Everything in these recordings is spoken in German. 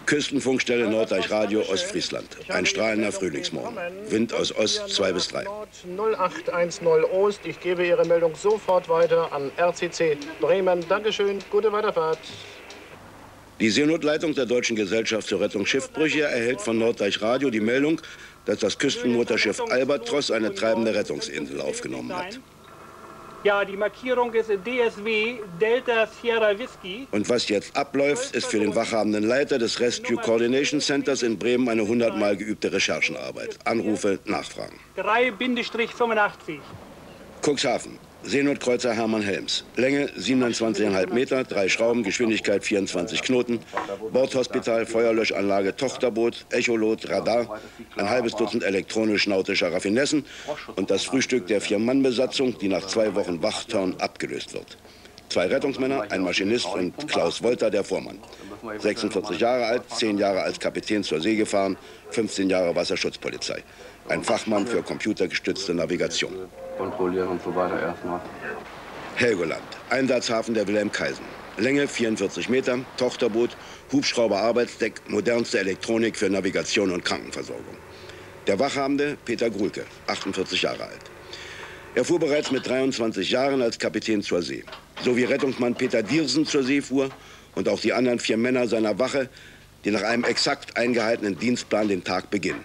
Küstenfunkstelle Norddeich Radio, Ostfriesland. Ein strahlender Frühlingsmorgen. Wind aus Ost 2 bis 3. 0810 Ost. Ich gebe Ihre Meldung sofort weiter an RCC Bremen. Dankeschön, gute Weiterfahrt. Die Seenotleitung der Deutschen Gesellschaft zur Rettung Schiffbrüche erhält von Norddeich Radio die Meldung, dass das Küstenmotorschiff Albatros eine treibende Rettungsinsel aufgenommen hat. Ja, die Markierung ist DSW Delta Sierra Whisky. Und was jetzt abläuft, ist für den wachhabenden Leiter des Rescue Coordination Centers in Bremen eine 100-mal geübte Recherchenarbeit. Anrufe, Nachfragen. 3-85. Cuxhaven. Seenotkreuzer Hermann Helms. Länge 27,5 Meter, 3 Schrauben, Geschwindigkeit 24 Knoten. Bordhospital, Feuerlöschanlage, Tochterboot, Echolot, Radar, ein halbes Dutzend elektronisch-nautischer Raffinessen und das Frühstück der 4-Mann-Besatzung, die nach 2 Wochen Wachturn abgelöst wird. 2 Rettungsmänner, ein Maschinist und Klaus Wolter, der Vormann. 46 Jahre alt, 10 Jahre als Kapitän zur See gefahren, 15 Jahre Wasserschutzpolizei. Ein Fachmann für computergestützte Navigation. Kontrollieren und so weiter erstmal. Helgoland, Einsatzhafen der Wilhelm Kaisen. Länge 44 Meter, Tochterboot, Hubschrauber Arbeitsdeck, modernste Elektronik für Navigation und Krankenversorgung. Der Wachhabende Peter Grulke, 48 Jahre alt. Er fuhr bereits mit 23 Jahren als Kapitän zur See. So wie Rettungsmann Peter Diersen zur See fuhr und auch die anderen 4 Männer seiner Wache, die nach einem exakt eingehaltenen Dienstplan den Tag beginnen.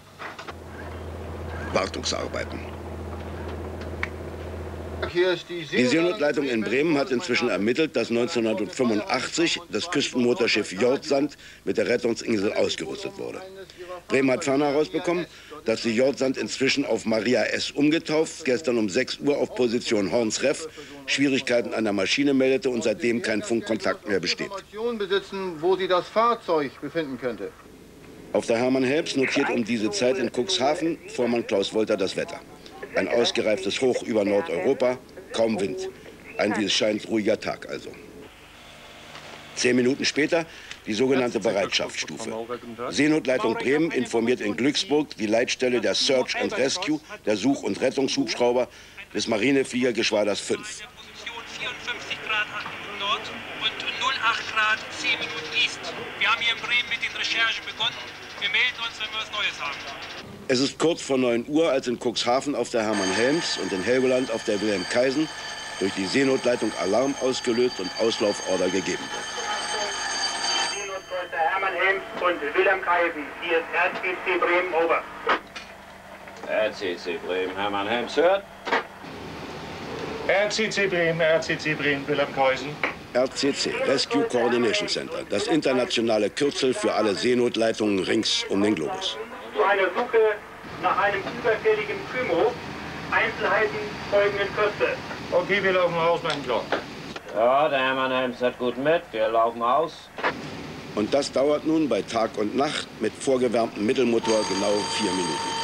Wartungsarbeiten. Die Seenotleitung in Bremen hat inzwischen ermittelt, dass 1985 das Küstenmotorschiff Jordsand mit der Rettungsinsel ausgerüstet wurde. Bremen hat ferner herausbekommen, dass die Jordsand inzwischen auf Maria S. umgetauft, gestern um 6 Uhr auf Position Horns Reff Schwierigkeiten an der Maschine meldete und seitdem kein Funkkontakt mehr besteht. Wo sie das Fahrzeug befinden könnte. Auf der Hermann Helms notiert um diese Zeit in Cuxhaven Vormann Klaus Wolter das Wetter. Ein ausgereiftes Hoch über Nordeuropa, kaum Wind. Ein, wie es scheint, ruhiger Tag also. 10 Minuten später die sogenannte Bereitschaftsstufe. Seenotleitung Bremen informiert in Glücksburg die Leitstelle der Search and Rescue, der Such- und Rettungshubschrauber des Marinefliegergeschwaders 5. 54 Grad Nord und 08 Grad 10 Minuten East. Wir haben hier in Bremen mit den Recherchen begonnen. Wir melden uns, wenn wir was Neues haben. Es ist kurz vor 9 Uhr, als in Cuxhaven auf der Hermann Helms und in Helgoland auf der Wilhelm Kaisen durch die Seenotleitung Alarm ausgelöst und Auslauforder gegeben wird. Seenotkreuzer Hermann Helms und Wilhelm Kaisen. Hier ist RCC Bremen, over. RCC Bremen, Hermann Helms hört. RCC Bremen, Wilhelm Kaisen. RCC, Rescue Coordination Center, das internationale Kürzel für alle Seenotleitungen rings um den Globus. Zu einer Suche nach einem überfälligen Kymo. Einzelheiten folgen in Kürze. Okay, wir laufen aus, mein Klar. Ja, der Hermann Helms hat gut mit. Wir laufen aus. Und das dauert nun bei Tag und Nacht mit vorgewärmtem Mittelmotor genau 4 Minuten.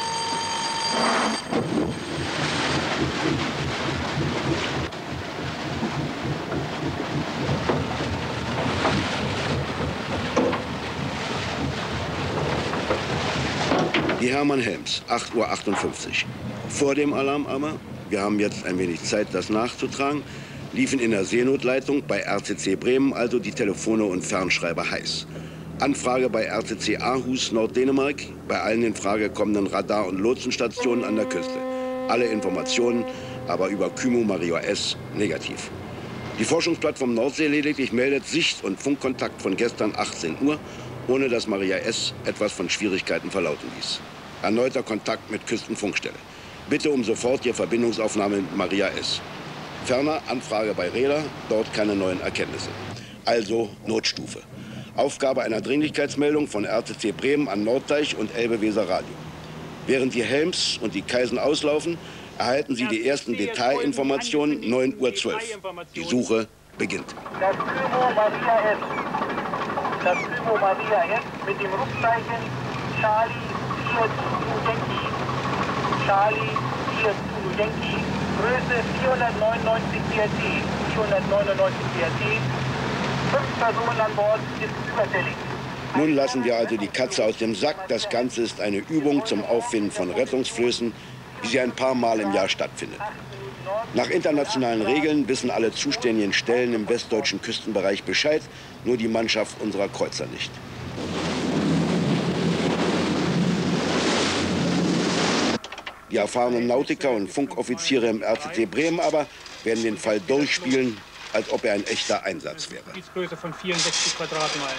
Die Hermann Helms, 8:58 Uhr. Vor dem Alarm aber, wir haben jetzt ein wenig Zeit, das nachzutragen, liefen in der Seenotleitung bei RCC Bremen also die Telefone und Fernschreiber heiß. Anfrage bei RCC Aarhus, Norddänemark, bei allen in Frage kommenden Radar- und Lotsenstationen an der Küste. Alle Informationen, aber über Kymo Maria S. negativ. Die Forschungsplattform Nordsee lediglich meldet Sicht- und Funkkontakt von gestern 18 Uhr, ohne dass Maria S. etwas von Schwierigkeiten verlauten ließ. Erneuter Kontakt mit Küstenfunkstelle. Bitte um sofortige Verbindungsaufnahme mit Maria S. Ferner Anfrage bei Reda, dort keine neuen Erkenntnisse. Also Notstufe. Aufgabe einer Dringlichkeitsmeldung von RCC Bremen an Norddeich und Elbe-Weser Radio. Während die Helms und die Kaisen auslaufen, erhalten Sie die ersten Detailinformationen 9:12 Uhr. Die Suche beginnt. Das Kymo Maria S. Das Kymo Maria S. mit dem Rufzeichen Charlie 4 Zulu Yankee. Charlie 4 Zulu Yankee. Größe 499 PRT. 499 PRT. 5 Personen an Bord ist überfällig. Nun lassen wir also die Katze aus dem Sack. Das Ganze ist eine Übung zum Auffinden von Rettungsflößen, wie sie ein paar Mal im Jahr stattfindet. Nach internationalen Regeln wissen alle zuständigen Stellen im westdeutschen Küstenbereich Bescheid, nur die Mannschaft unserer Kreuzer nicht. Die erfahrenen Nautiker und Funkoffiziere im RCC Bremen aber werden den Fall durchspielen, als ob er ein echter Einsatz wäre. Gebietsgröße von 64 Quadratmeilen.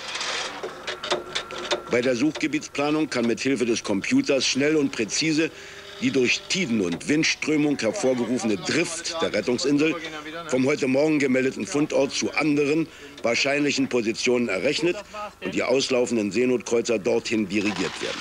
Bei der Suchgebietsplanung kann mit Hilfe des Computers schnell und präzise die durch Tiden- und Windströmung hervorgerufene Drift der Rettungsinsel vom heute Morgen gemeldeten Fundort zu anderen wahrscheinlichen Positionen errechnet und die auslaufenden Seenotkreuzer dorthin dirigiert werden.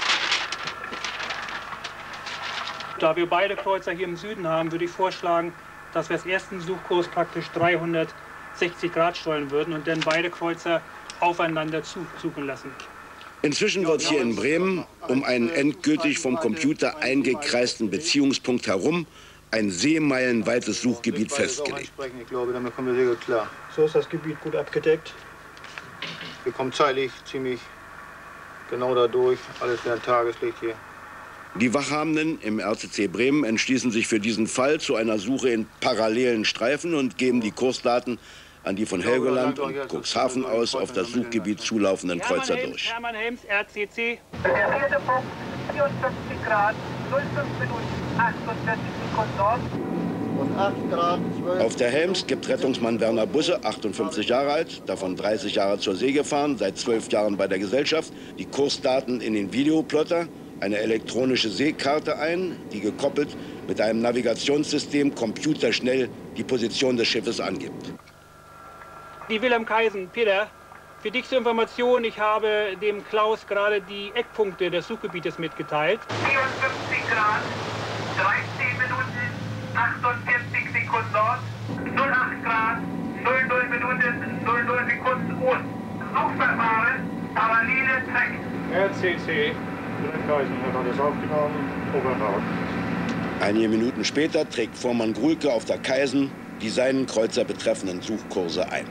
Da wir beide Kreuzer hier im Süden haben, würde ich vorschlagen, dass wir als ersten Suchkurs praktisch 360 Grad steuern würden und dann beide Kreuzer aufeinander suchen lassen. Inzwischen wird hier in Bremen um einen endgültig vom Computer eingekreisten Beziehungspunkt herum ein seemeilenweites Suchgebiet festgelegt. Ich glaube, damit kommen wir sehr gut klar. So ist das Gebiet gut abgedeckt. Wir kommen zeitlich ziemlich genau da durch. Alles während Tageslicht hier. Die Wachhabenden im RCC Bremen entschließen sich für diesen Fall zu einer Suche in parallelen Streifen und geben die Kursdaten an die von Helgoland und Cuxhaven aus auf das Suchgebiet zulaufenden Kreuzer durch. Hermann Helms, RCC. Der vierte Punkt, 54 Grad, 05 Minuten, 48 Sekunden Nord. Und 8 Grad 12. Auf der Helms gibt Rettungsmann Werner Busse, 58 Jahre alt, davon 30 Jahre zur See gefahren, seit 12 Jahren bei der Gesellschaft, die Kursdaten in den Videoplotter, eine elektronische Seekarte ein, die gekoppelt mit einem Navigationssystem computerschnell die Position des Schiffes angibt. Die Wilhelm Kaisen. Peter, für dich zur Information, ich habe dem Klaus gerade die Eckpunkte des Suchgebietes mitgeteilt. 54 Grad, 13 Minuten, 48 Sekunden Nord, 08 Grad, 00 Minuten, 00 Sekunden Ost. Suchverfahren, parallele Track. RCC, Wilhelm Kaisen hat alles aufgenommen, Oberrad. Einige Minuten später trägt Vormann Grulke auf der Kaisen die seinen Kreuzer betreffenden Suchkurse ein.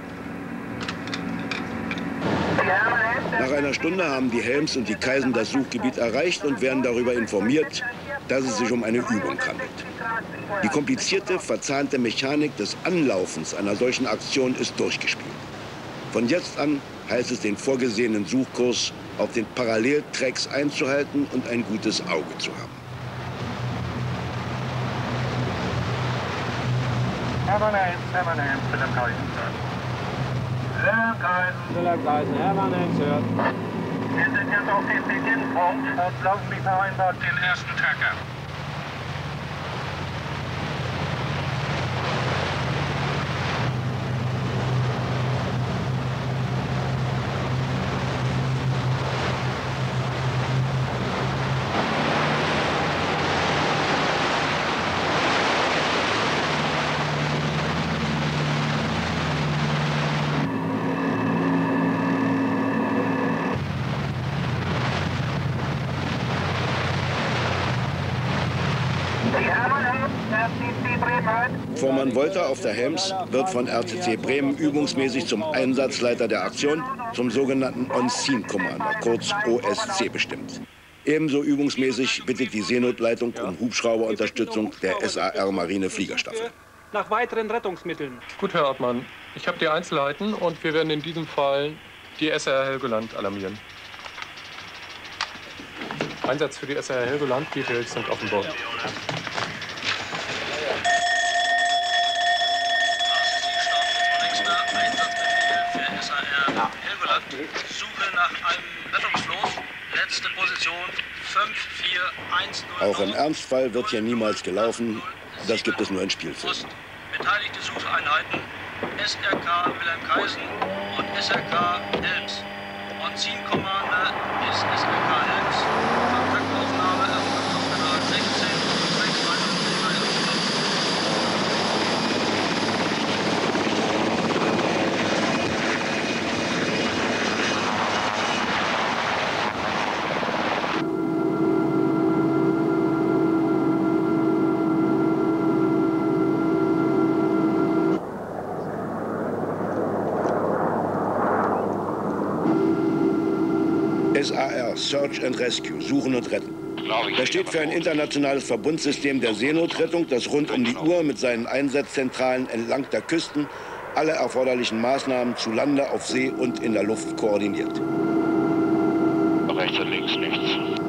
Nach einer Stunde haben die Helms und die Kaisen das Suchgebiet erreicht und werden darüber informiert, dass es sich um eine Übung handelt. Die komplizierte, verzahnte Mechanik des Anlaufens einer solchen Aktion ist durchgespielt. Von jetzt an heißt es, den vorgesehenen Suchkurs auf den Paralleltracks einzuhalten und ein gutes Auge zu haben. Hermann Helms, Wilhelm Kaisen. Wilhelm Kaisen. Wilhelm Kaisen, Hermann Helms hört. Wir sind jetzt auf dem Beginnpunkt und laufen wie vereinbart den ersten Tracker. Vormann Wolter auf der Helms wird von RCC Bremen übungsmäßig zum Einsatzleiter der Aktion, zum sogenannten On-Scene-Commander, kurz OSC, bestimmt. Ebenso übungsmäßig bittet die Seenotleitung um Hubschrauberunterstützung der SAR Marine Fliegerstaffel. Nach weiteren Rettungsmitteln. Gut, Herr Ortmann. Ich habe die Einzelheiten und wir werden in diesem Fall die SAR Helgoland alarmieren. Einsatz für die SAR Helgoland, Details sind auf dem Bord. Suche nach einem Rettungsfloß. Letzte Position 5410. Auch im Ernstfall wird hier niemals gelaufen. Das gibt es nur in Spielfilmen. Beteiligte Sucheinheiten SRK Wilhelm Kaisen und SRK Helms. On-Scene Commander ist SRK Helms. Kontaktaufnahme erfolgt auf Kanal 16 und 6 weitere Kanäle. SAR, Search and Rescue, Suchen und Retten. Das steht für ein internationales Verbundsystem der Seenotrettung, das rund um die Uhr mit seinen Einsatzzentralen entlang der Küsten alle erforderlichen Maßnahmen zu Lande, auf See und in der Luft koordiniert. Rechts und links nichts.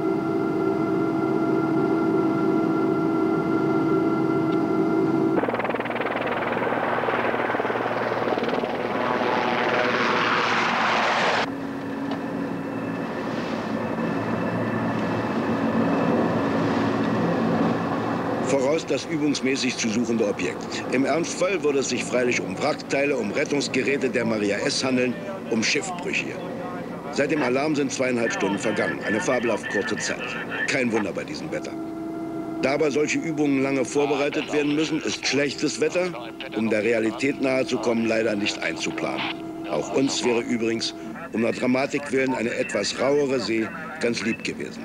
Voraus das übungsmäßig zu suchende Objekt. Im Ernstfall würde es sich freilich um Wrackteile, um Rettungsgeräte der Maria S. handeln, um Schiffbrüche. Seit dem Alarm sind 2,5 Stunden vergangen, eine fabelhaft kurze Zeit. Kein Wunder bei diesem Wetter. Da aber solche Übungen lange vorbereitet werden müssen, ist schlechtes Wetter, um der Realität nahe zu kommen, leider nicht einzuplanen. Auch uns wäre übrigens, um der Dramatik willen, eine etwas rauere See ganz lieb gewesen.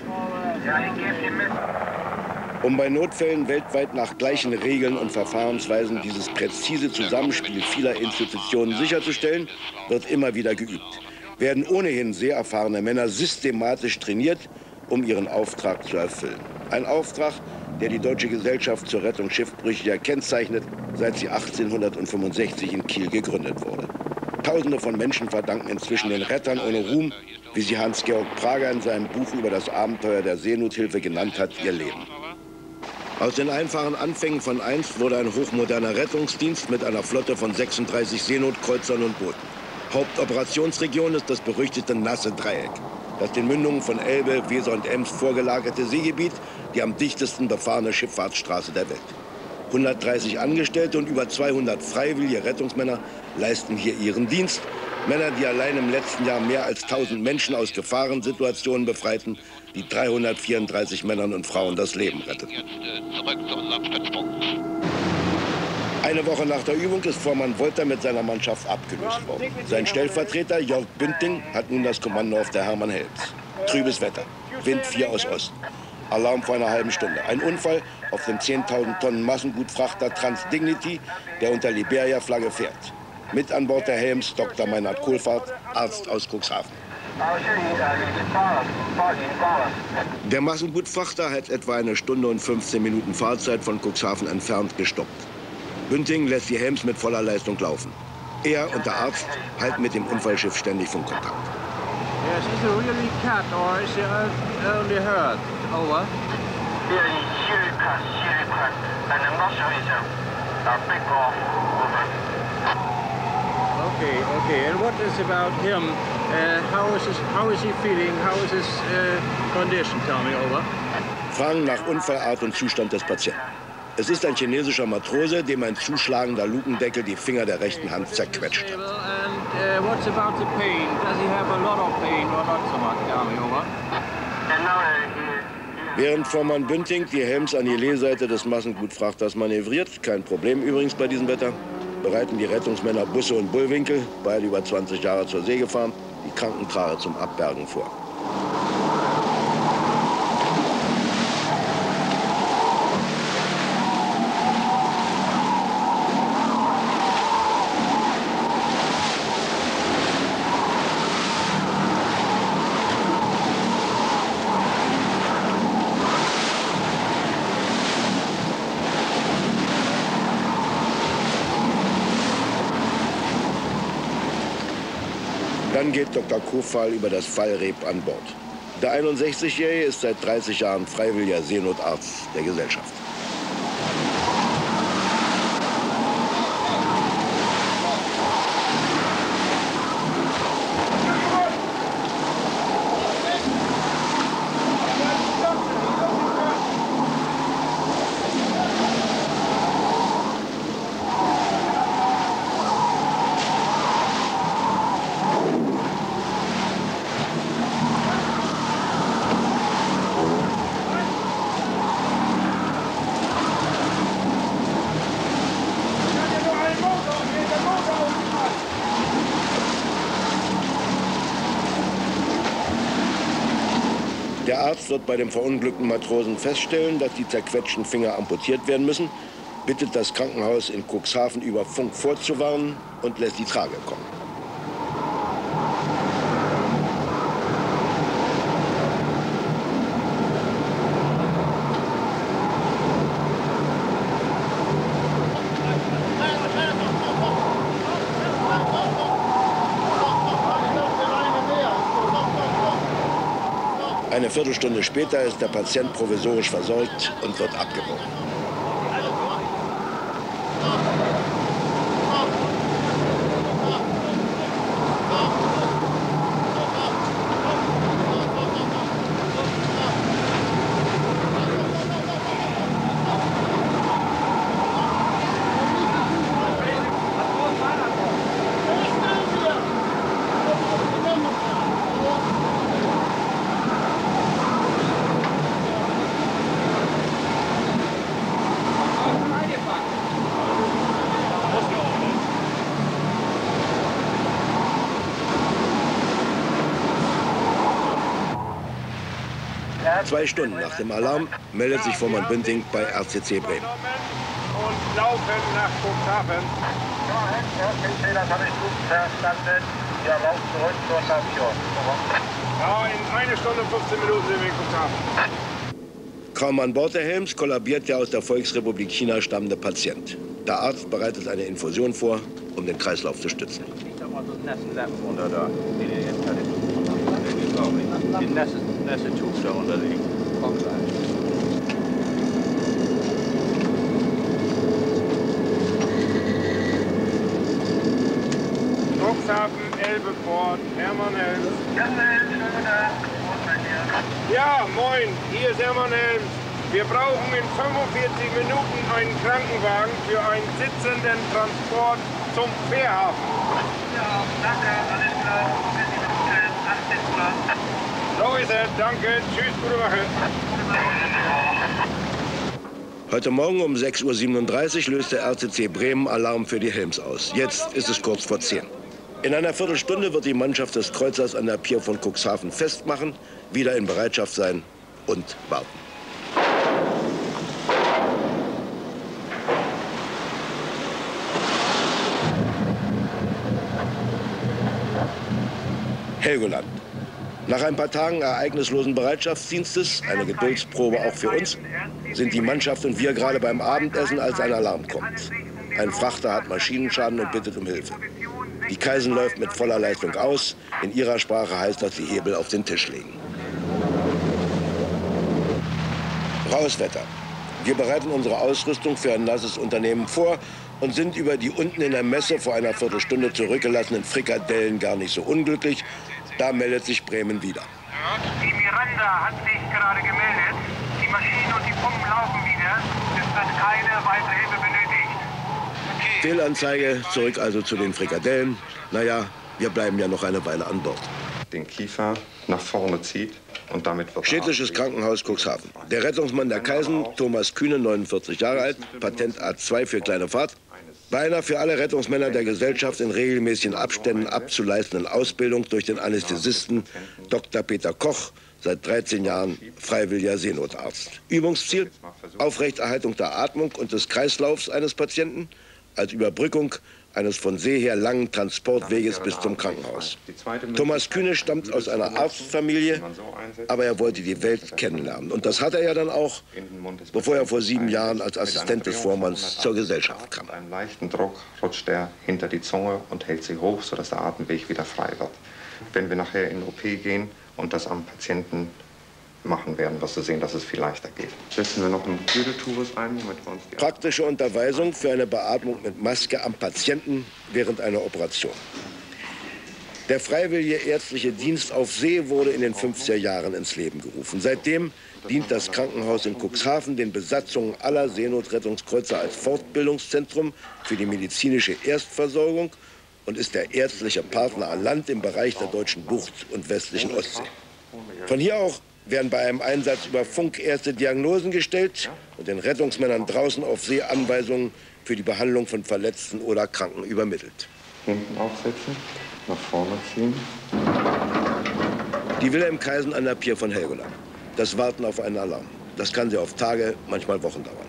Um bei Notfällen weltweit nach gleichen Regeln und Verfahrensweisen dieses präzise Zusammenspiel vieler Institutionen sicherzustellen, wird immer wieder geübt. Werden ohnehin sehr erfahrene Männer systematisch trainiert, um ihren Auftrag zu erfüllen. Ein Auftrag, der die Deutsche Gesellschaft zur Rettung Schiffbrüchiger kennzeichnet, seit sie 1865 in Kiel gegründet wurde. Tausende von Menschen verdanken inzwischen den Rettern ohne Ruhm, wie sie Hans-Georg Prager in seinem Buch über das Abenteuer der Seenothilfe genannt hat, ihr Leben. Aus den einfachen Anfängen von einst wurde ein hochmoderner Rettungsdienst mit einer Flotte von 36 Seenotkreuzern und Booten. Hauptoperationsregion ist das berüchtigte Nasse Dreieck, das den Mündungen von Elbe, Weser und Ems vorgelagerte Seegebiet, die am dichtesten befahrene Schifffahrtsstraße der Welt. 130 Angestellte und über 200 freiwillige Rettungsmänner leisten hier ihren Dienst. Männer, die allein im letzten Jahr mehr als 1000 Menschen aus Gefahrensituationen befreiten, die 334 Männern und Frauen das Leben retteten. Eine Woche nach der Übung ist Vormann Wolter mit seiner Mannschaft abgelöst worden. Sein Stellvertreter Jörg Bünding hat nun das Kommando auf der Hermann Helms. Trübes Wetter, Wind 4 aus Osten. Alarm vor einer halben Stunde. Ein Unfall auf dem 10.000 Tonnen Massengutfrachter Transdignity, der unter Liberia-Flagge fährt. Mit an Bord der Helms Dr. Meinhard Kohlfahrt, Arzt aus Cuxhaven. Der Massengutfrachter hat etwa 1 Stunde und 15 Minuten Fahrzeit von Cuxhaven entfernt gestoppt. Bünding lässt die Helms mit voller Leistung laufen. Er und der Arzt halten mit dem Unfallschiff ständig Funkkontakt. Yes, is it really cat or is it only hurt? Over. And the muscle is a big off. Okay. And what is about him? How is he feeling? How is his condition? Tell me, over. Fragen nach Unfallart und Zustand des Patienten. Es ist ein chinesischer Matrose, dem ein zuschlagender Lukendeckel die Finger der rechten Hand zerquetscht hat. And what's about the pain? Does he have a lot of pain or not so much? Tell me, over. Während Vormann Bünding die Helms an die Lehseite des Massengutfrachters manövriert, kein Problem übrigens bei diesem Wetter, bereiten die Rettungsmänner Busse und Bullwinkel, beide über 20 Jahre zur See gefahren, die Krankentrage zum Abbergen vor. Dann geht Dr. Kofal über das Fallreb an Bord. Der 61-Jährige ist seit 30 Jahren freiwilliger Seenotarzt der Gesellschaft. Der Arzt wird bei dem verunglückten Matrosen feststellen, dass die zerquetschten Finger amputiert werden müssen, bittet das Krankenhaus in Cuxhaven über Funk vorzuwarnen und lässt die Trage kommen. Eine Viertelstunde später ist der Patient provisorisch versorgt und wird abgebrochen. Zwei Stunden nach dem Alarm meldet sich Vormann Bünding bei RCC Bremen. Und laufen nach Cuxhaven. Ja, das habe ich gut verstanden. Wir laufen zurück zur Station. Ja, in 1 Stunde und 15 Minuten sind wir in Cuxhaven. Kaum an Bord der Helms kollabiert der aus der Volksrepublik China stammende Patient. Der Arzt bereitet eine Infusion vor, um den Kreislauf zu stützen. Cuxhaven, Elbeport, Hermann Helms. Ja, moin, hier ist Hermann Helms. Wir brauchen in 45 Minuten einen Krankenwagen für einen sitzenden Transport zum Fährhafen. Ja, danke, alles klar. 18 So ist es, danke. Tschüss, gute Woche. Heute Morgen um 6:37 Uhr löst der RCC Bremen Alarm für die Helms aus. Jetzt ist es kurz vor 10. In einer Viertelstunde wird die Mannschaft des Kreuzers an der Pier von Cuxhaven festmachen, wieder in Bereitschaft sein und warten. Helgoland. Nach ein paar Tagen ereignislosen Bereitschaftsdienstes, eine Geduldsprobe auch für uns, sind die Mannschaft und wir gerade beim Abendessen, als ein Alarm kommt. Ein Frachter hat Maschinenschaden und bittet um Hilfe. Die Kaisen läuft mit voller Leistung aus. In ihrer Sprache heißt das, die Hebel auf den Tisch legen. Raues Wetter. Wir bereiten unsere Ausrüstung für ein nasses Unternehmen vor und sind über die unten in der Messe vor einer Viertelstunde zurückgelassenen Frikadellen gar nicht so unglücklich. Da meldet sich Bremen wieder. Die Miranda hat sich gerade gemeldet. Die Maschinen und die Pumpen laufen wieder. Es wird keine weitere Hilfe benötigt. Fehlanzeige, zurück also zu den Frikadellen. Naja, wir bleiben ja noch eine Weile an Bord. Den Kiefer nach vorne zieht und damit wird Städtisches Krankenhaus Cuxhaven. Der Rettungsmann der Kaisen, Thomas Kühne, 49 Jahre alt, Patent A2 für kleine Fahrt. Bei einer für alle Rettungsmänner der Gesellschaft in regelmäßigen Abständen abzuleistenden Ausbildung durch den Anästhesisten Dr. Peter Koch, seit 13 Jahren freiwilliger Seenotarzt. Übungsziel: Aufrechterhaltung der Atmung und des Kreislaufs eines Patienten als Überbrückung eines von See her langen Transportweges bis zum Krankenhaus. Thomas Kühne stammt aus einer Arztfamilie, aber er wollte die Welt kennenlernen. Und das hat er ja dann auch, bevor er vor 7 Jahren als Assistent des Vormanns zur Gesellschaft kam. Mit einem leichten Druck rutscht er hinter die Zunge und hält sie hoch, sodass der Atemweg wieder frei wird. Wenn wir nachher in OP gehen und das am Patienten machen werden, wirst du sehen, dass es viel leichter geht. Setzen wir noch einen Güdeltubus ein, damit wir uns die Praktische Unterweisung für eine Beatmung mit Maske am Patienten während einer Operation. Der freiwillige ärztliche Dienst auf See wurde in den 50er Jahren ins Leben gerufen. Seitdem dient das Krankenhaus in Cuxhaven den Besatzungen aller Seenotrettungskreuzer als Fortbildungszentrum für die medizinische Erstversorgung und ist der ärztliche Partner an Land im Bereich der deutschen Bucht und westlichen Ostsee. Von hier auch werden bei einem Einsatz über Funk erste Diagnosen gestellt und den Rettungsmännern draußen auf See Anweisungen für die Behandlung von Verletzten oder Kranken übermittelt. Hinten aufsetzen, nach vorne ziehen. Die Wilhelm Kaisen an der Pier von Helgoland. Das Warten auf einen Alarm. Das kann sehr oft Tage, manchmal Wochen dauern.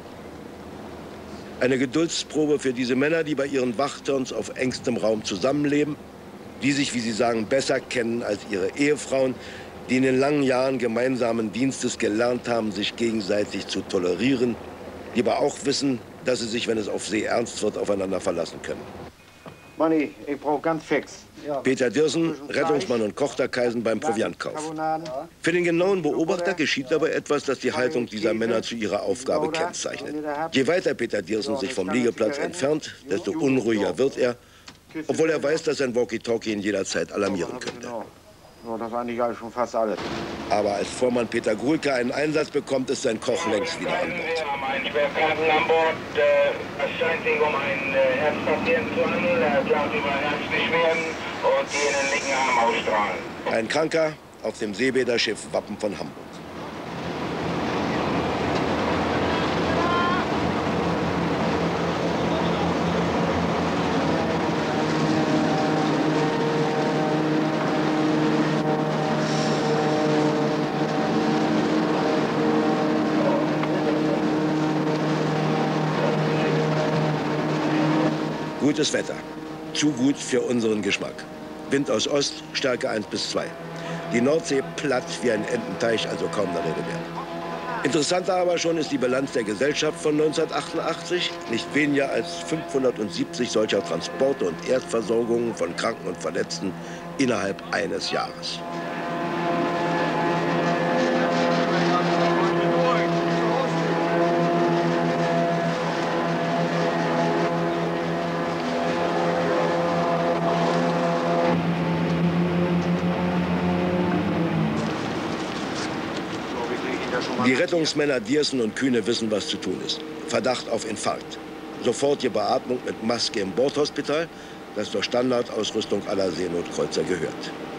Eine Geduldsprobe für diese Männer, die bei ihren Wachturns auf engstem Raum zusammenleben, die sich, wie sie sagen, besser kennen als ihre Ehefrauen, die in den langen Jahren gemeinsamen Dienstes gelernt haben, sich gegenseitig zu tolerieren, die aber auch wissen, dass sie sich, wenn es auf See ernst wird, aufeinander verlassen können. Manni, ich brauche ganz fix. Peter Dirsen, Rettungsmann und Koch der Kaisen beim Proviantkauf. Für den genauen Beobachter geschieht aber etwas, das die Haltung dieser Männer zu ihrer Aufgabe kennzeichnet. Je weiter Peter Dirsen sich vom Liegeplatz entfernt, desto unruhiger wird er, obwohl er weiß, dass sein Walkie-Talkie ihn jederzeit alarmieren könnte. So, das ist eigentlich schon fast alles. Aber als Vormann Peter Gruhlke einen Einsatz bekommt, ist sein Koch längst wieder an Bord. Wir haben einen Schwerkranken an Bord. Es scheint sich um einen Herzpatienten zu handeln. Er klagt über Herzbeschwerden und die in den linken Arm ausstrahlen. Ein Kranker auf dem Seebäderschiff Wappen von Hamburg. Gutes Wetter. Zu gut für unseren Geschmack. Wind aus Ost, Stärke 1 bis 2. Die Nordsee platt wie ein Ententeich, also kaum der Rede wert. Interessanter aber schon ist die Bilanz der Gesellschaft von 1988. Nicht weniger als 570 solcher Transporte und Erstversorgungen von Kranken und Verletzten innerhalb eines Jahres. Die Rettungsmänner Diersen und Kühne wissen, was zu tun ist. Verdacht auf Infarkt. Sofortige Beatmung mit Maske im Bordhospital, das zur Standardausrüstung aller Seenotkreuzer gehört.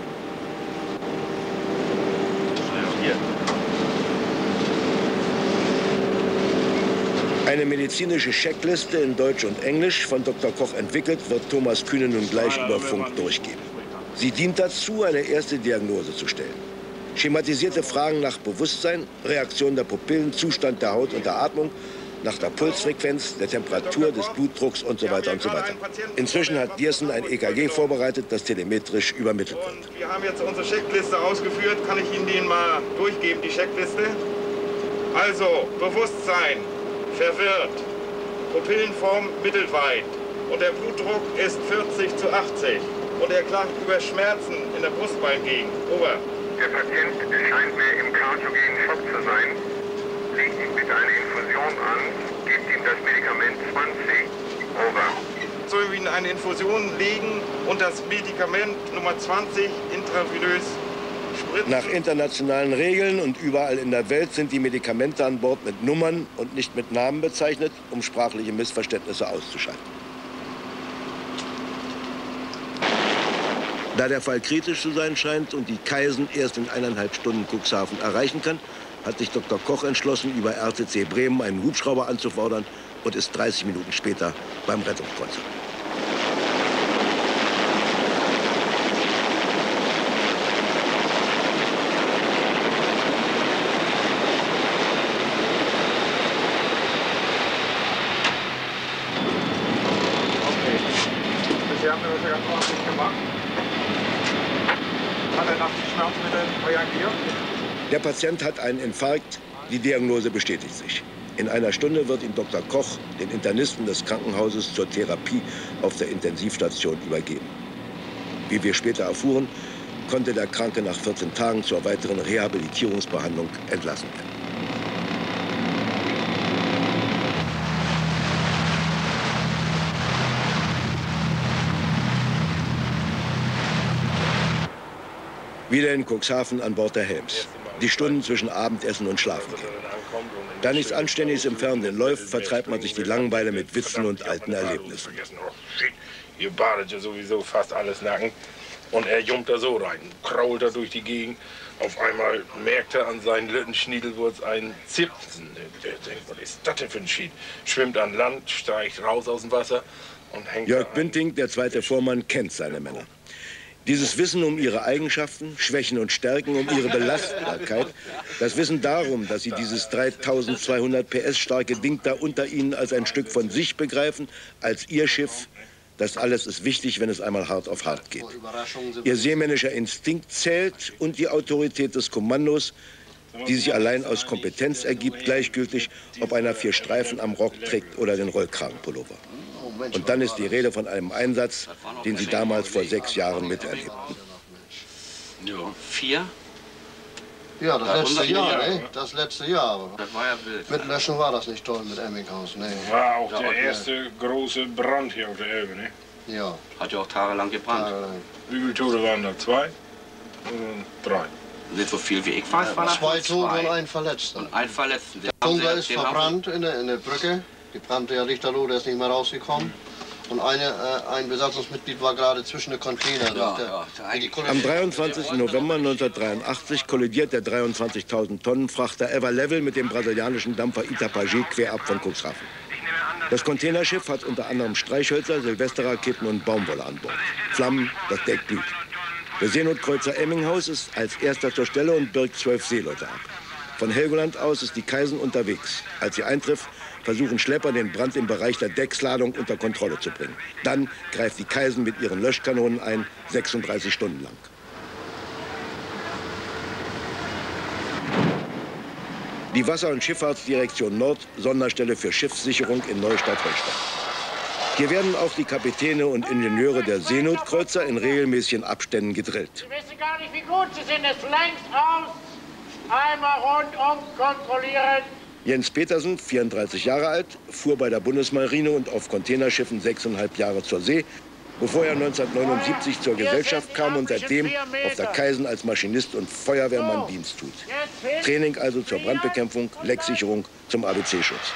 Eine medizinische Checkliste in Deutsch und Englisch, von Dr. Koch entwickelt, wird Thomas Kühne nun gleich über Funk durchgeben. Sie dient dazu, eine erste Diagnose zu stellen. Schematisierte Fragen nach Bewusstsein, Reaktion der Pupillen, Zustand der Haut und der Atmung, nach der Pulsfrequenz, der Temperatur, des Blutdrucks und so weiter und so weiter. Inzwischen hat Diersen ein EKG vorbereitet, das telemetrisch übermittelt wird. Und wir haben jetzt unsere Checkliste ausgeführt. Kann ich Ihnen den mal durchgeben, die Checkliste? Also, Bewusstsein, verwirrt, Pupillenform mittelweit und der Blutdruck ist 40/80 und er klagt über Schmerzen in der Brustbeingegend. Over. Der Patient scheint mir im kardiogenen Schock zu sein. Legt ihm bitte eine Infusion an, gebt ihm das Medikament 20. Over. Sollen wir ihm eine Infusion legen und das Medikament Nummer 20 intravenös spritzen? Nach internationalen Regeln und überall in der Welt sind die Medikamente an Bord mit Nummern und nicht mit Namen bezeichnet, um sprachliche Missverständnisse auszuschalten. Da der Fall kritisch zu sein scheint und die Kaisen erst in 1,5 Stunden Cuxhaven erreichen kann, hat sich Dr. Koch entschlossen, über RCC Bremen einen Hubschrauber anzufordern und ist 30 Minuten später beim Rettungskreuzer. Okay. Bisher haben wir das ja ganz ordentlich gemacht. Hat er nach den Schmerzmitteln reagiert? Der Patient hat einen Infarkt, die Diagnose bestätigt sich. In einer Stunde wird ihm Dr. Koch, den Internisten des Krankenhauses, zur Therapie auf der Intensivstation übergeben. Wie wir später erfuhren, konnte der Kranke nach 14 Tagen zur weiteren Rehabilitierungsbehandlung entlassen werden. Wieder in Cuxhaven an Bord der Helms. Die Stunden zwischen Abendessen und Schlafengehen. Da nichts Anständiges im Fernsehen läuft, vertreibt man sich die Langeweile mit Witzen und alten Erlebnissen. Ihr badet ja sowieso fast alles nacken. Und er jumpt da so rein, krault da durch die Gegend. Auf einmal merkt er an seinen Lüttenschniedelwurz einen Zirpsen. Der denkt, was ist das denn für ein Schied? Schwimmt an Land, steigt raus aus dem Wasser und hängt Jörg Bünding, der zweite Vormann, kennt seine Männer. Dieses Wissen um ihre Eigenschaften, Schwächen und Stärken, um ihre Belastbarkeit, das Wissen darum, dass sie dieses 3200 PS starke Ding da unter ihnen als ein Stück von sich begreifen, als ihr Schiff, das alles ist wichtig, wenn es einmal hart auf hart geht. Ihr seemännischer Instinkt zählt und die Autorität des Kommandos, die sich allein aus Kompetenz ergibt, gleichgültig, ob einer 4 Streifen am Rock trägt oder den Rollkragenpullover. Und dann ist die Rede von einem Einsatz, den Sie damals vor 6 Jahren miterlebten. Ja, 4? Ja, das letzte Jahr, ne? Das letzte Jahr. Das war ja wild. Mit Löschen war das nicht toll mit Emminghaus, ne? War auch der erste große Brand hier auf der Elbe, ne? Ja. Hat ja auch tagelang gebrannt. Wie viele Tote waren da? 2? 3? Nicht so viel wie ich weiß, war das 2 Tote und 1 Verletzter. Und 1 Verletzter. Der Funker ist verbrannt in der Brücke. Die brannte ja lichterloh, der ist nicht mehr rausgekommen. Und ein Besatzungsmitglied war gerade zwischen den Containern. Am 23. November 1983 kollidiert der 23.000 Tonnen Frachter Ever Level mit dem brasilianischen Dampfer Itapajé quer ab von Cuxhaven. Das Containerschiff hat unter anderem Streichhölzer, Silvesterraketen und Baumwolle an Bord. Flammen, das Deck glüht. Der Seenotkreuzer Emminghaus ist als erster zur Stelle und birgt 12 Seeleute ab. Von Helgoland aus ist die Kaisen unterwegs. Als sie eintrifft, versuchen Schlepper, den Brand im Bereich der Decksladung unter Kontrolle zu bringen. Dann greift die Kaisen mit ihren Löschkanonen ein, 36 Stunden lang. Die Wasser- und Schifffahrtsdirektion Nord, Sonderstelle für Schiffssicherung in Neustadt-Holstein. Hier werden auch die Kapitäne und Ingenieure der Seenotkreuzer in regelmäßigen Abständen gedrillt. Sie wissen gar nicht, wie gut Sie sind. Es längst aus. Einmal rundum kontrollieren. Jens Petersen, 34 Jahre alt, fuhr bei der Bundesmarine und auf Containerschiffen 6,5 Jahre zur See, bevor er 1979 zur Gesellschaft kam und seitdem auf der Kaisen als Maschinist und Feuerwehrmann Dienst tut. Training also zur Brandbekämpfung, Lecksicherung, zum ABC-Schutz.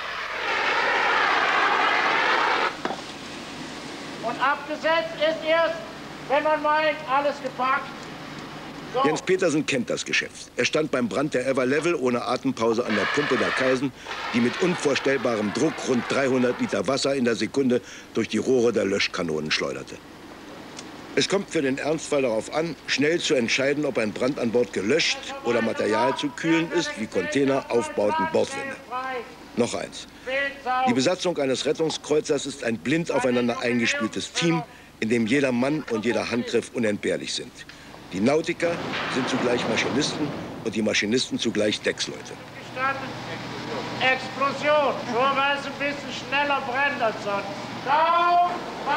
Und abgesetzt ist erst, wenn man meint, alles gepackt. So. Jens Petersen kennt das Geschäft. Er stand beim Brand der Ever Level ohne Atempause an der Pumpe der Kaisen, die mit unvorstellbarem Druck rund 300 Liter Wasser in der Sekunde durch die Rohre der Löschkanonen schleuderte. Es kommt für den Ernstfall darauf an, schnell zu entscheiden, ob ein Brand an Bord gelöscht oder Material zu kühlen ist, wie Container, Aufbauten, Bordwände. Noch eins. Die Besatzung eines Rettungskreuzers ist ein blind aufeinander eingespieltes Team, in dem jeder Mann und jeder Handgriff unentbehrlich sind. Die Nautiker sind zugleich Maschinisten und die Maschinisten zugleich Decksleute. Explosion, nur weil es ein bisschen schneller brennt als sonst. Down,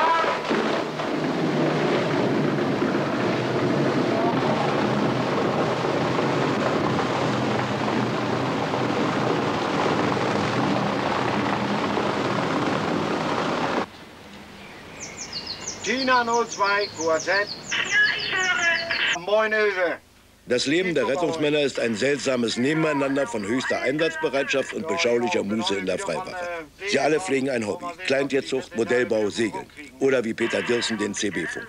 Tina 02, QZ. Moin, Hilfe. Das Leben der Rettungsmänner ist ein seltsames Nebeneinander von höchster Einsatzbereitschaft und beschaulicher Muße in der Freiwache. Sie alle pflegen ein Hobby. Kleintierzucht, Modellbau, Segeln. Oder wie Peter Dirssen den CB-Funk.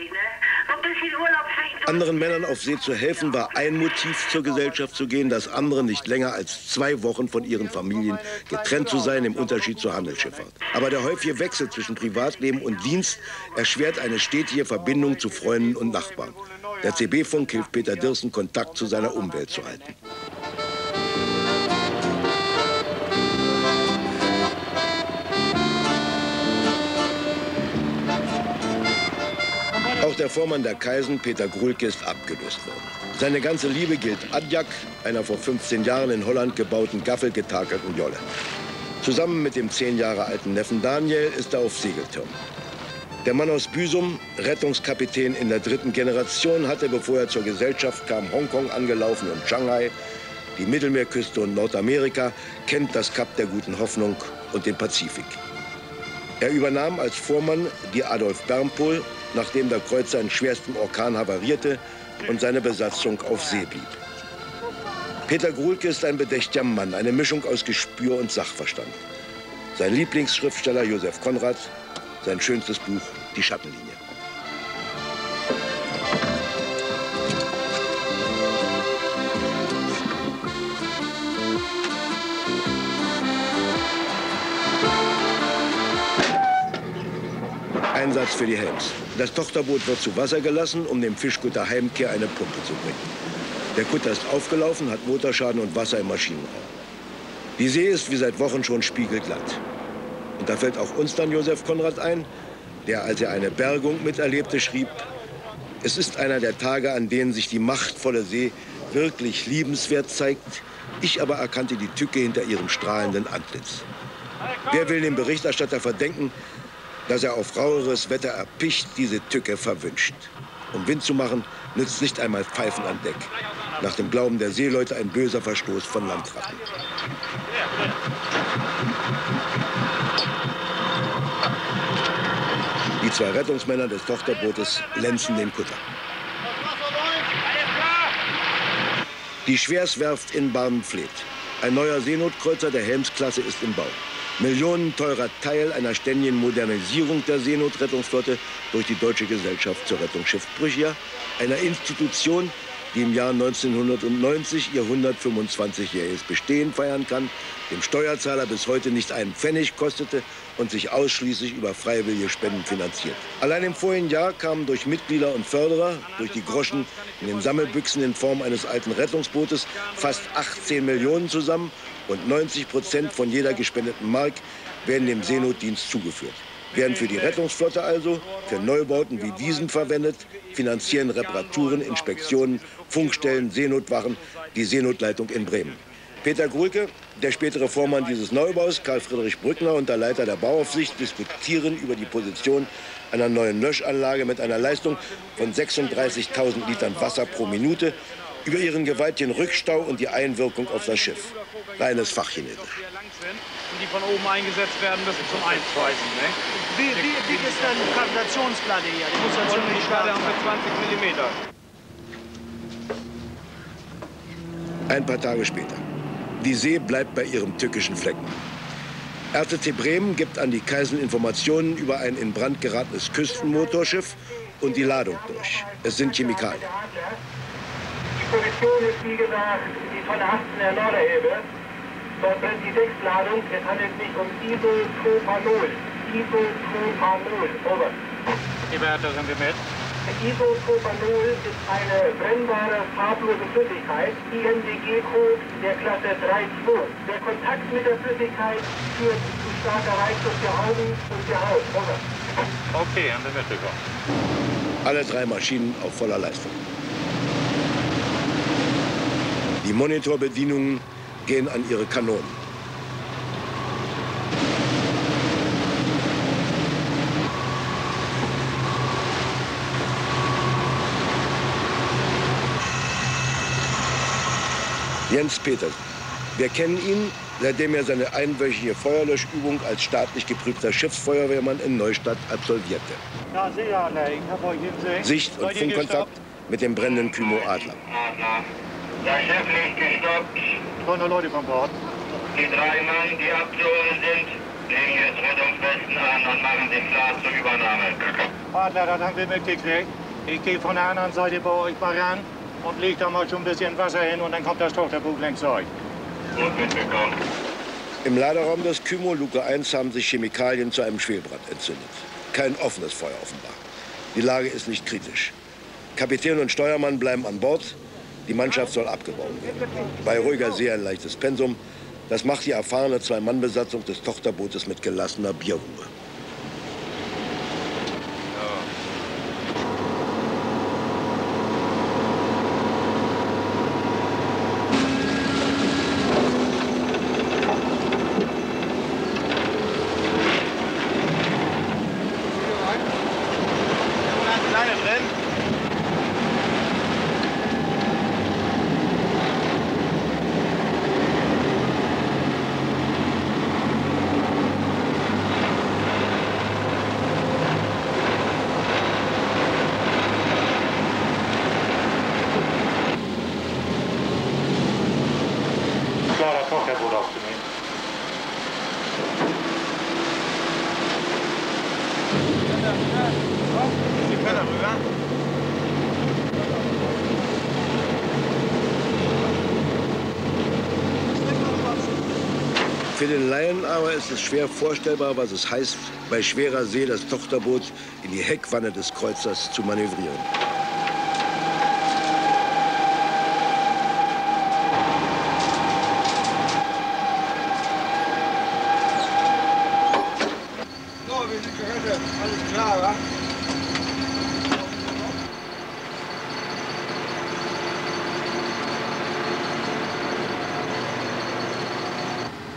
Anderen Männern auf See zu helfen, war ein Motiv, zur Gesellschaft zu gehen. Das andere, nicht länger als 2 Wochen von ihren Familien getrennt zu sein, im Unterschied zur Handelsschifffahrt. Aber der häufige Wechsel zwischen Privatleben und Dienst erschwert eine stetige Verbindung zu Freunden und Nachbarn. Der CB-Funk hilft Peter Dirssen, Kontakt zu seiner Umwelt zu halten. Auch der Vormann der Kaisen, Peter Grulke, ist abgelöst worden. Seine ganze Liebe gilt Adjak, einer vor 15 Jahren in Holland gebauten, gaffelgetakelten Jolle. Zusammen mit dem 10 Jahre alten Neffen Daniel ist er auf Segeltürmen. Der Mann aus Büsum, Rettungskapitän in der 3. Generation, hatte, bevor er zur Gesellschaft kam, Hongkong angelaufen und Shanghai, die Mittelmeerküste und Nordamerika, kennt das Kap der Guten Hoffnung und den Pazifik. Er übernahm als Vormann die Adolf Bernpohl, nachdem der Kreuzer in schwerstem Orkan havarierte und seine Besatzung auf See blieb. Peter Grulke ist ein bedächtiger Mann, eine Mischung aus Gespür und Sachverstand. Sein Lieblingsschriftsteller Josef Conrad, sein schönstes Buch, Die Schattenlinie. Einsatz für die Helms. Das Tochterboot wird zu Wasser gelassen, um dem Fischkutter Heimkehr eine Pumpe zu bringen. Der Kutter ist aufgelaufen, hat Motorschaden und Wasser im Maschinenraum. Die See ist wie seit Wochen schon spiegelglatt. Und da fällt auch uns dann Josef Conrad ein, der, als er eine Bergung miterlebte, schrieb: Es ist einer der Tage, an denen sich die machtvolle See wirklich liebenswert zeigt. Ich aber erkannte die Tücke hinter ihrem strahlenden Antlitz. Wer will dem Berichterstatter verdenken, dass er auf raueres Wetter erpicht diese Tücke verwünscht. Um Wind zu machen, nützt nicht einmal Pfeifen an Deck. Nach dem Glauben der Seeleute ein böser Verstoß von Landratten. Die zwei Rettungsmänner des Tochterbootes lenzen den Kutter. Die Schwerswerft in Barmenfleet. Ein neuer Seenotkreuzer der Helms-Klasse ist im Bau. Millionenteurer Teil einer ständigen Modernisierung der Seenotrettungsflotte durch die Deutsche Gesellschaft zur Rettung Schiffbrüchiger, einer Institution, die im Jahr 1990 ihr 125-jähriges Bestehen feiern kann, dem Steuerzahler bis heute nicht einen Pfennig kostete und sich ausschließlich über freiwillige Spenden finanziert. Allein im vorigen Jahr kamen durch Mitglieder und Förderer, durch die Groschen in den Sammelbüchsen in Form eines alten Rettungsbootes fast 18 Millionen zusammen und 90% von jeder gespendeten Mark werden dem Seenotdienst zugeführt. Werden für die Rettungsflotte also, für Neubauten wie diesen verwendet, finanzieren Reparaturen, Inspektionen, Funkstellen, Seenotwachen die Seenotleitung in Bremen. Peter Grulke, der spätere Vormann dieses Neubaus, Karl Friedrich Brückner und der Leiter der Bauaufsicht diskutieren über die Position einer neuen Löschanlage mit einer Leistung von 36.000 Litern Wasser pro Minute, über ihren gewaltigen Rückstau und die Einwirkung auf das Schiff. Reines Fachchinesisch. Die von oben eingesetzt werden müssen zum Einspeisen. Ne? Wie dick ist denn die Gravitationsplatte hier? Die muss ja ziemlich die Platte haben wir 20 mm. Ein paar Tage später. Die See bleibt bei ihrem tückischen Flecken. RTC Bremen gibt an die Kaisen Informationen über ein in Brand geratenes Küstenmotorschiff und die Ladung durch. Es sind Chemikalien. Die Position ist, wie gesagt, die von der Hasten der Norderelbe. Dort brennt die Decksladung. Es handelt sich um Isopropanol. Isopropanol. Over. Die Werte sind wir mit. Isopropanol ist eine brennbare, farblose Flüssigkeit, IMDG-Code der Klasse 3.2. Der Kontakt mit der Flüssigkeit führt zu starker Reizung der Augen und der Haut. Over. Okay, haben wir mitbekommen. Alle drei Maschinen auf voller Leistung. Die Monitorbedienungen gehen an ihre Kanonen. Jens Petersen. Wir kennen ihn, seitdem er seine einwöchige Feuerlöschübung als staatlich geprüfter Schiffsfeuerwehrmann in Neustadt absolvierte. Ja, Seeadler, ich habe euch gesehen. Sicht- und Funkkontakt mit dem brennenden Kymo Adler. Das Schiff liegt gestoppt. Kommen Leute von Bord. Die 3 Mann, die abgeholt sind, legen jetzt Rettungswesten an und machen sich klar zur Übernahme. Adler, das haben wir mitgekriegt. Ich gehe von der anderen Seite bei euch mal ran und leg da mal schon ein bisschen Wasser hin und dann kommt das Tochterboot längs euch. Gut mitbekommen. Im Laderaum des Kymo Luke 1 haben sich Chemikalien zu einem Schwelbrand entzündet. Kein offenes Feuer offenbar. Die Lage ist nicht kritisch. Kapitän und Steuermann bleiben an Bord. Die Mannschaft soll abgebaut werden. Bei ruhiger See ein leichtes Pensum. Das macht die erfahrene Zwei-Mann-Besatzung des Tochterbootes mit gelassener Bierruhe. Für den Laien aber ist es schwer vorstellbar, was es heißt, bei schwerer See das Tochterboot in die Heckwanne des Kreuzers zu manövrieren. So, wir sind gehört, alles klar, wa?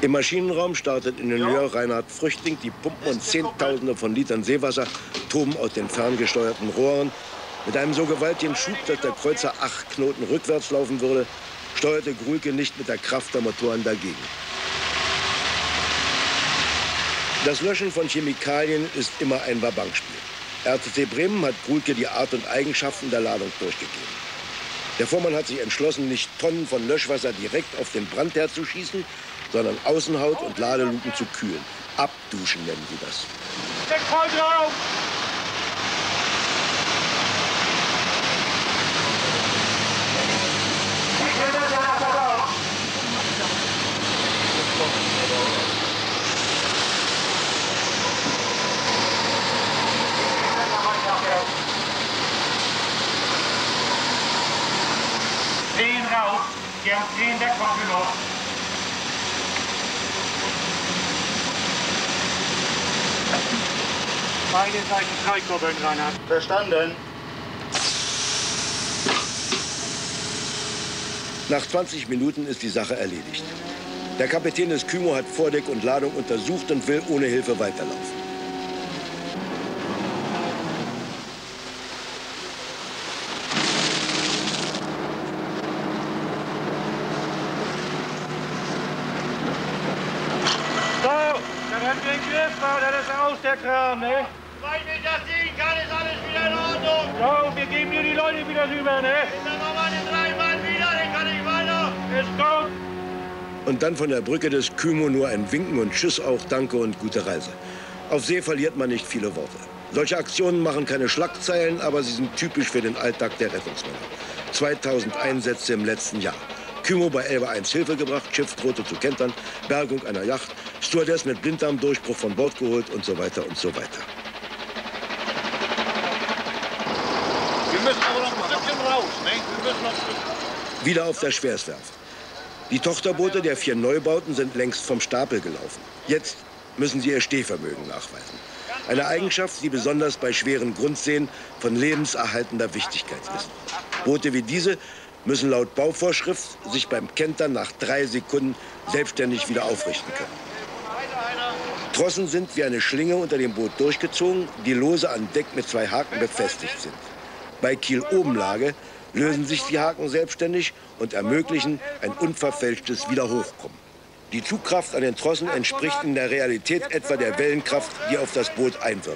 Im Maschinenraum startet Ingenieur Reinhard Früchting die Pumpen und Zehntausende von Litern Seewasser toben aus den ferngesteuerten Rohren. Mit einem so gewaltigen Schub, dass der Kreuzer 8 Knoten rückwärts laufen würde, steuerte Gruhlke nicht mit der Kraft der Motoren dagegen. Das Löschen von Chemikalien ist immer ein Wabankspiel. RCC Bremen hat Gruhlke die Art und Eigenschaften der Ladung durchgegeben. Der Vormann hat sich entschlossen, nicht Tonnen von Löschwasser direkt auf den Brandherd zu schießen, sondern Außenhaut und Ladeluken zu kühlen. Abduschen nennen sie das. Den raus, die haben den Deckbau genommen. Beide Seiten freikurbeln, Reinhard. Verstanden. Nach 20 Minuten ist die Sache erledigt. Der Kapitän des Kymo hat Vordeck und Ladung untersucht und will ohne Hilfe weiterlaufen. So, dann haben wir den Griff, das ist aus der Kran, ne? Weil ich das sehen kann, ist alles wieder in Ordnung. So, und wir geben dir die Leute wieder rüber, ne? Dann machen wir den 3 Mann wieder, den kann ich weiter. Ist gut. Und dann von der Brücke des Kymo nur ein Winken und Tschüss auch, danke und gute Reise. Auf See verliert man nicht viele Worte. Solche Aktionen machen keine Schlagzeilen, aber sie sind typisch für den Alltag der Rettungsmänner. 2000 Einsätze im letzten Jahr. Kymo bei Elbe 1 Hilfe gebracht, Schiff drohte zu kentern, Bergung einer Yacht, Stewardess mit Blinddarmdurchbruch von Bord geholt und so weiter und so weiter. Wir müssen aber noch ein Stückchen raus, ne? Wir müssen noch ein Stückchen. Wieder auf der Schwerswerft. Die Tochterboote der 4 Neubauten sind längst vom Stapel gelaufen. Jetzt müssen sie ihr Stehvermögen nachweisen. Eine Eigenschaft, die besonders bei schweren Grundseen von lebenserhaltender Wichtigkeit ist. Boote wie diese müssen laut Bauvorschrift sich beim Kentern nach 3 Sekunden selbstständig wieder aufrichten können. Trossen sind wie eine Schlinge unter dem Boot durchgezogen, die lose an Deck mit 2 Haken befestigt sind. Bei Kiel-Obenlage lösen sich die Haken selbstständig und ermöglichen ein unverfälschtes Wiederhochkommen. Die Zugkraft an den Trossen entspricht in der Realität etwa der Wellenkraft, die auf das Boot einwirkt.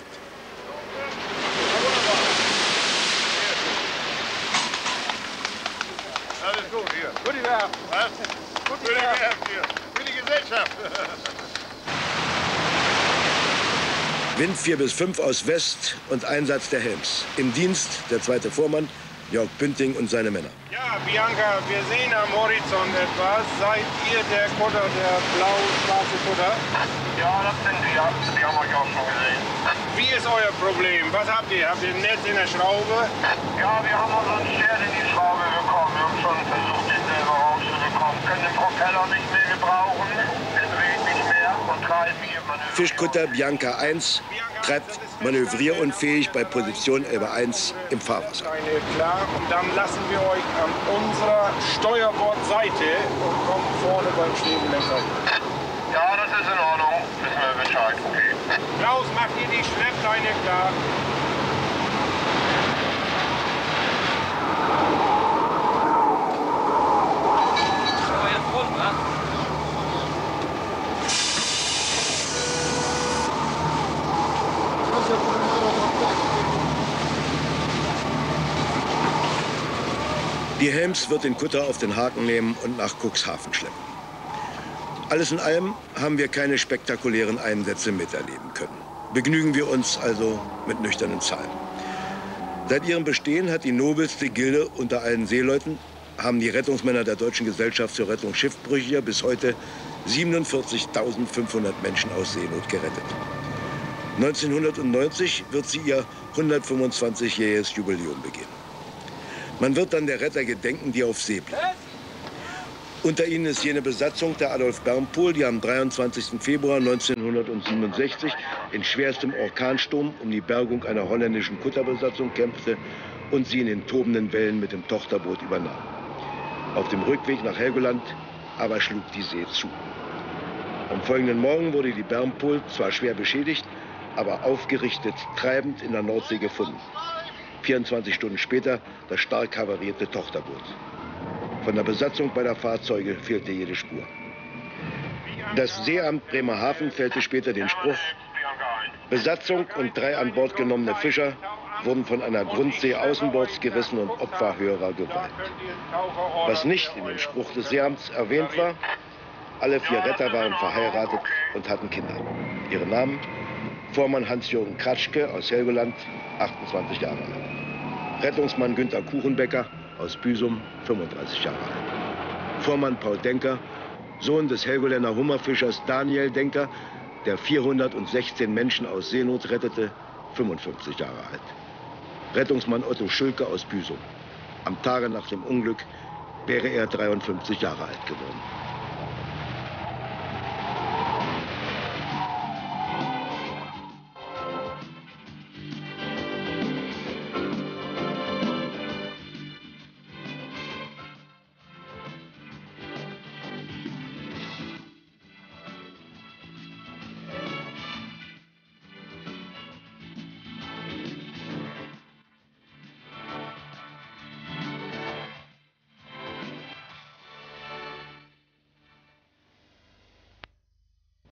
Alles gut hier. Gute Werft. Was? Gute Werft hier. Für die Gesellschaft. Wind 4 bis 5 aus West und Einsatz der Helms. Im Dienst der 2. Vormann, Jörg Bünting und seine Männer. Ja, Bianca, wir sehen am Horizont etwas. Seid ihr der Kutter, der blau-schwarze Kutter? Ja, das sind wir. Die haben euch auch schon gesehen. Wie ist euer Problem? Was habt ihr? Habt ihr ein Netz in der Schraube? Ja, wir haben unseren Stern in die Schraube bekommen. Wir haben schon versucht, den selber rauszubekommen. Können den Propeller nicht mehr gebrauchen. Er dreht nicht mehr und treibt hier manövriert. Fischkutter Bianca 1 treibt manövrierunfähig bei Position Elbe 1 im Fahrwasser. Klar, und dann lassen wir euch an unserer Steuerbordseite und kommen vorne beim Schwebelenker. Ja, das ist in Ordnung. Wissen wir Bescheid, okay. Klaus, macht ihr die Schleppleine klar? Die Helms wird den Kutter auf den Haken nehmen und nach Cuxhaven schleppen. Alles in allem haben wir keine spektakulären Einsätze miterleben können. Begnügen wir uns also mit nüchternen Zahlen. Seit ihrem Bestehen hat die nobelste Gilde unter allen Seeleuten, haben die Rettungsmänner der Deutschen Gesellschaft zur Rettung Schiffbrüchiger bis heute 47.500 Menschen aus Seenot gerettet. 1990 wird sie ihr 125-jähriges Jubiläum begehen. Man wird dann der Retter gedenken, die auf See blieben. Unter ihnen ist jene Besatzung der Adolf Bernpohl, die am 23. Februar 1967 in schwerstem Orkansturm um die Bergung einer holländischen Kutterbesatzung kämpfte und sie in den tobenden Wellen mit dem Tochterboot übernahm. Auf dem Rückweg nach Helgoland aber schlug die See zu. Am folgenden Morgen wurde die Bernpohl zwar schwer beschädigt, aber aufgerichtet treibend in der Nordsee gefunden. 24 Stunden später das stark havarierte Tochterboot. Von der Besatzung beider Fahrzeuge fehlte jede Spur. Das Seeamt Bremerhaven fällte später den Spruch: Besatzung und 3 an Bord genommene Fischer wurden von einer Grundsee außenbords gerissen und Opfer höherer Gewalt. Was nicht in dem Spruch des Seeamts erwähnt war: Alle 4 Retter waren verheiratet und hatten Kinder. Ihre Namen: Vormann Hans-Jürgen Kratschke aus Helgoland, 28 Jahre alt. Rettungsmann Günter Kuchenbecker aus Büsum, 35 Jahre alt. Vormann Paul Denker, Sohn des Helgoländer Hummerfischers Daniel Denker, der 416 Menschen aus Seenot rettete, 55 Jahre alt. Rettungsmann Otto Schülke aus Büsum. Am Tage nach dem Unglück wäre er 53 Jahre alt geworden.